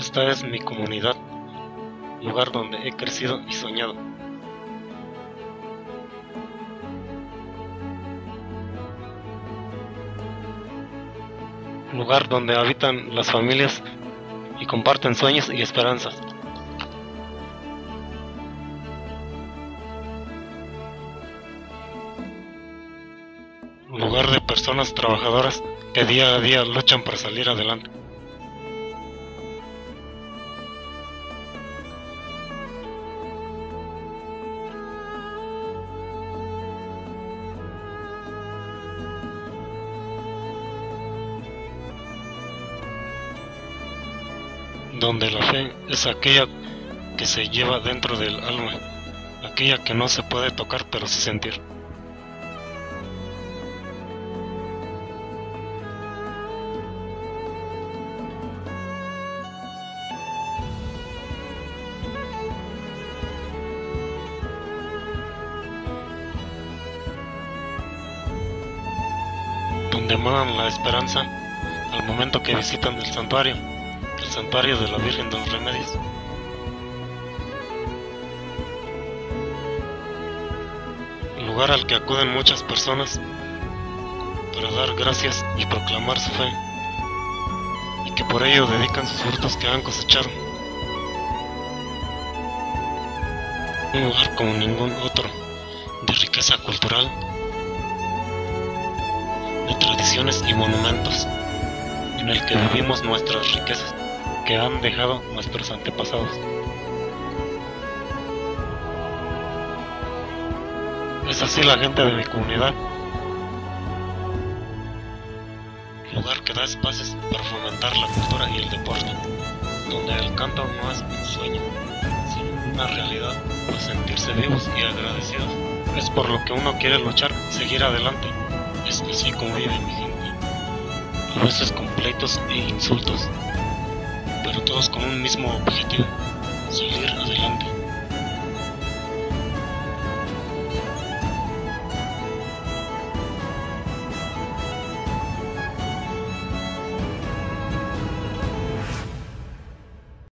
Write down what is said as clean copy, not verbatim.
Esta es mi comunidad, lugar donde he crecido y soñado. Lugar donde habitan las familias y comparten sueños y esperanzas. Lugar de personas trabajadoras que día a día luchan para salir adelante. Donde la fe es aquella que se lleva dentro del alma, aquella que no se puede tocar pero sí sentir. Donde emanan la esperanza al momento que visitan el santuario de la Virgen de los Remedios. Lugar al que acuden muchas personas para dar gracias y proclamar su fe, y que por ello dedican sus frutos que han cosechado. Un lugar como ningún otro, de riqueza cultural, de tradiciones y monumentos, en el que vivimos nuestras riquezas que han dejado nuestros antepasados. Es así la gente de mi comunidad, lugar que da espacios para fomentar la cultura y el deporte, donde el canto no es un sueño, sino una realidad para sentirse vivos y agradecidos. Es por lo que uno quiere luchar y seguir adelante. Es así como vive mi gente, a veces con pleitos e insultos, pero todos con un mismo objetivo: salir adelante.